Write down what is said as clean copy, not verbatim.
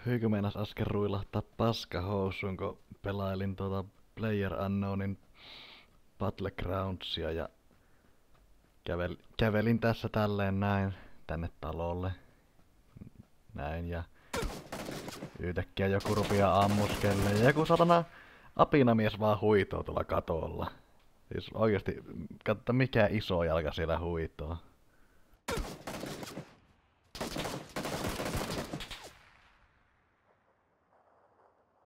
Hyykö meinas äsken ruilahtaa paskahousuun, kun pelailin PlayerUnknownin Battlegroundsia ja kävelin tässä tälleen näin tänne talolle. Näin ja yhtäkkiä joku rupeaa ammuskelleen ja joku satana apinamies vaan huitoo tuolla katolla. Siis oikeesti, katsotaan mikä iso jalka siellä huitoo.